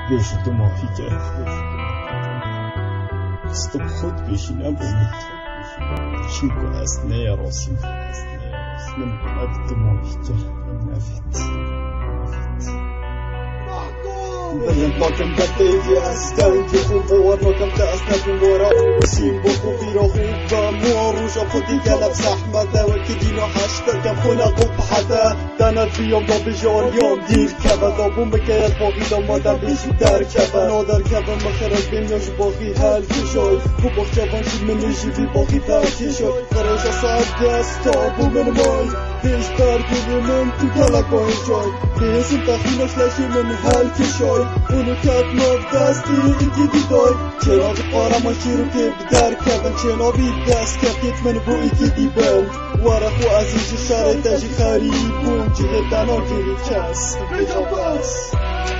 بشی تو ماهی کرد است خود بشی نبود چیکو است نیاراسیم من عبد ماهی کرد نفت بزن باکم دقیقی هستن که خوب بوار ناکم دست نکن بارا سیم بکو بیرا خوب با مو روشا خودی گلب زحمت و که دینا حشت کم خونه خوب حده دنت بیام دا بجاریام دیر کبه دا بوم بکیت باقی دا مادر بیشی در کبه نادر کبه مخرج بینیاش باقی حل کشای خوب باق جوان شد من جیبی باقی پر کشای خراج ساعت دست تا بو من مای بیش برگیری من تو گلگاه جای بیسیم تخیلش لشی من حل کشای اونو کت ناف دستی ایتی دیدای چراغ قارماشی رو که بدر کبن چنابی دست کفتیت من بو ایتی دیبن ورخو عزیز شرای تجی خریب بون جیغ دنا گیری کس بجا بس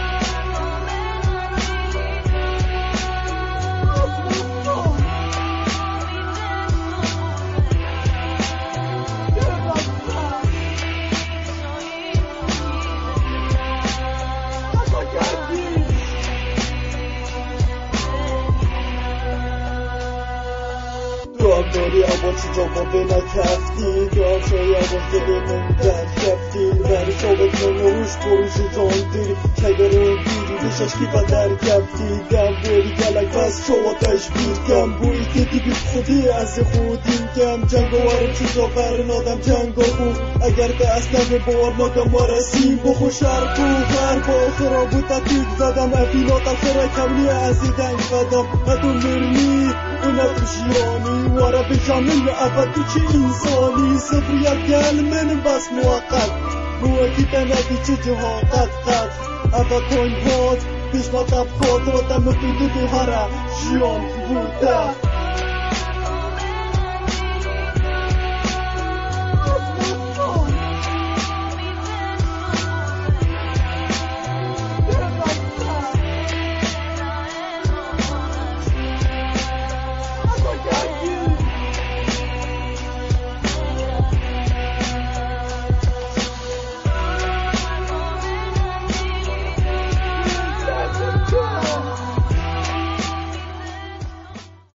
داری اما چی جواب نکفتی دار شایی اما دل من در کفتی بری شابت من روش بروش جان دیری کگر بیری بشش کی و در کفتی دم بری گلک بس شما تشبیر کم بویی که دیبی خودی از خودیم کم جنگ وارم چیزا برن آدم جنگ خود اگر دست نمه بار ناگم وارسیم بخو شرق و غرب آخرا بود تیگ زدم افینات آخرا کملی ازیدنگ بدم ادو مرمی اونا تو شیرانی وارا بجامل ابد تو چه انسانی صفریت گل من بس موقت موکی تنبی چه جهان قد ابد کوین هات پیش ما تب خاطراتم بودو هره شیان بوده